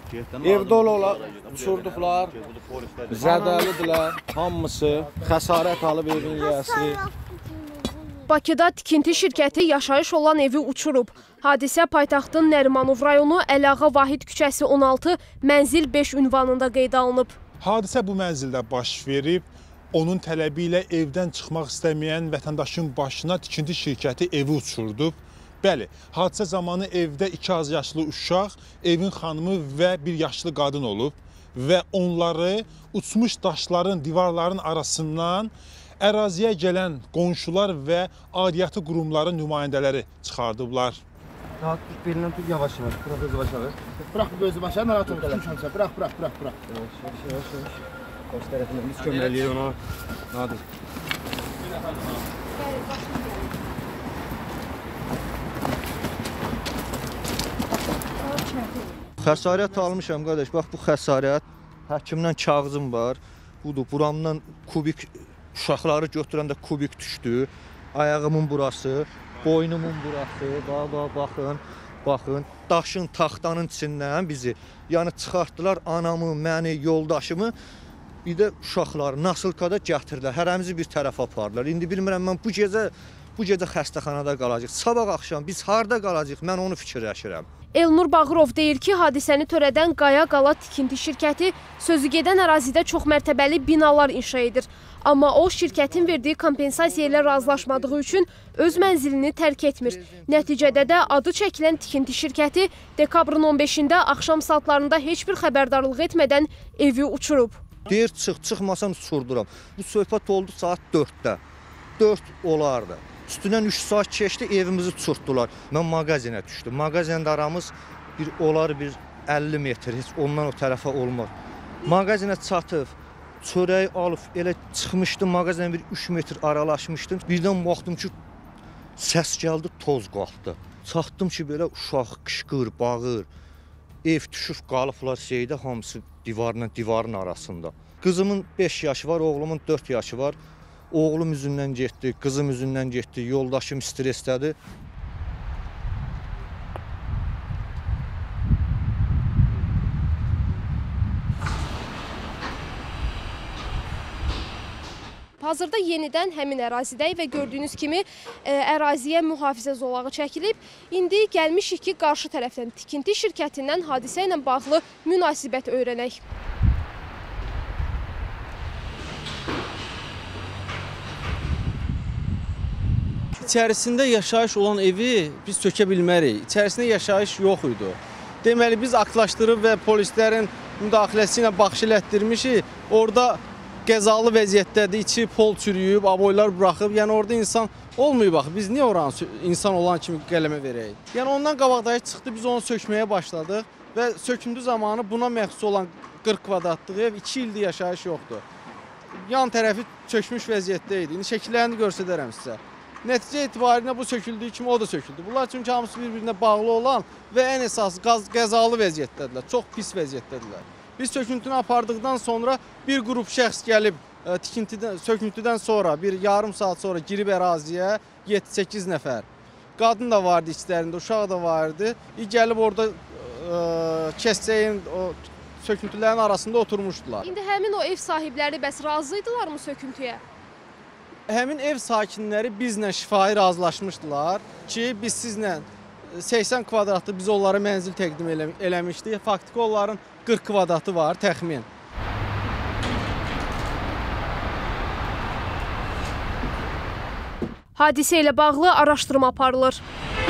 Ev dolu olar, uçurduqlar, zədəlidirlər, hamısı xəsarət alıb evin yiyəsi. Bakıda tikinti şirkəti yaşayış olan evi uçurub. Hadisə paytaxtın Nərimanov rayonu Əliağa Vahid küçəsi 16, mənzil 5 ünvanında qeydə alınıb. Hadisə bu mənzildə baş verib. Onun tələbi ilə evdən çıxmaq istəməyən vətəndaşın başına tikinti şirkəti evi uçurdub. Bəli, hadisə zamanı evdə 2 az yaşlı uşaq, evin xanımı və 1 yaşlı qadın olub və onları uçmuş daşların, divarların arasından əraziyə gələn qonşular və aidiyyatı qurumların nümayəndələri çıxardıblar. Rahat tut, belindən tut, yavaş yavaş, bırak özü başa. Bırak gözü başa, narahat ol, tutmuşamsa, bırak. Yavaş. Baş tərəfindən biz köməliyik ona. Hadi. Xəsarət almışam qardaş. Bax bu xəsarət. Həkimdən kağızım var. Budur, buramdan kubik uşaqları götürəndə kubik düşdü. Ayağımın burası, boynumun burası. Baxın. Daşın, taxtanın içindən bizi yəni çıxartdılar anamı, məni, yoldaşımı. Bir də uşaqları nasılkada gətirdilər. Hərəmizi bir tərəfə apardılar. İndi bilmirəm mən bu gecə xəstəxanada qalacaq. Sabah axşam biz harda qalacaq? Mən onu fikirləşirəm. Elnur Bağırov deyir ki, hadisəni törədən Qaya Qala tikinti şirkəti sözü gedən ərazidə çox mərtəbəli binalar inşa edir. Amma o, şirkətin verdiyi kompensasiya ilə razılaşmadığı üçün öz mənzilini tərk etmir. Nəticədə də adı çəkilən tikinti şirkəti dekabrın 15-də axşam saatlarında heç bir xəbərdarlıq etmədən evi uçurub. Deyir, çıxmasam uçurduram. Bu söhbət oldu saat 4-də. 4 olardı. Üstündən 3 saat keçdi, evimizi uçurtdular. Mən mağazinə düşdüm. Mağazində aramız olar bir 50 metr, heç ondan o tərəfə olmaz. Mağazinə çatıb, çörəyi alıb, elə çıxmışdım, mağazinə bir 3 metr aralaşmışdım. Birdən baxdım ki, səs gəldi, toz qalxdı. Çatdım ki, belə uşaq qışqır, bağır. Ev düşüb qalıblar şeydə, hamısı divarın arasında. Qızımın 5 yaşı var, oğlumun 4 yaşı var. Oğlum üzündən getdi, qızım üzündən getdi, yoldaşım stressdədir. Hazırda yenidən həmin ərazidəyik və gördüyünüz kimi əraziyə mühafizə zolağı çəkilib. İndi gəlmişik ki, qarşı tərəfdən tikinti şirkətindən hadisə ilə bağlı münasibət öyrənək. İçərisində yaşayış olan evi biz sökə bilmərik. İçərisində yaşayış yox idi. Deməli, biz aktlaşdırıb və polislərin müdaxiləsi ilə baxış elətdirmişik. Orada qəzalı vəziyyətdədir, içi pol çürüyüb, aboylar buraxıb. Yəni orada insan olmuyor bax. Biz niyə oranı insan olan kimi qələmə verək? Yəni ondan qabaqdakı çıxdı, biz onu sökməyə başladıq və söküntü zamanı buna məxsus olan 40 kvadratlıq ev 2 ildir yaşayış yoxdur. Yan tərəfi çökmüş vəziyyətdə idi. İndi şəkillərini göstərərəm sizə. Nəticə etibarıyla bu söküldüyü kimi o da söküldü. Bunlar çünki hamısı bir-birinə bağlı olan və ən əsası qəzalı vəziyyətdədirlər, çox pis vəziyyətdədirlər. Biz söküntünü apardıqdan sonra bir qrup şəxs gəlib söküntüdən sonra bir yarım saat sonra girib əraziyə 7-8 nəfər. Qadın da vardı içlərində, uşaq da vardı. Gəlib orada kəsəyin söküntülərin arasında oturmuşdular. İndi həmin o ev sahibləri bəs razıydılarmı söküntüyə? Həmin ev sakinləri bizlə şifahi razılaşmışdılar ki, biz sizlə 80 kvadratlı biz onlara mənzil təqdim eləmişdik. Faktiki onların 40 kvadratı var təxmin. Hadisə ilə bağlı araşdırma aparılır.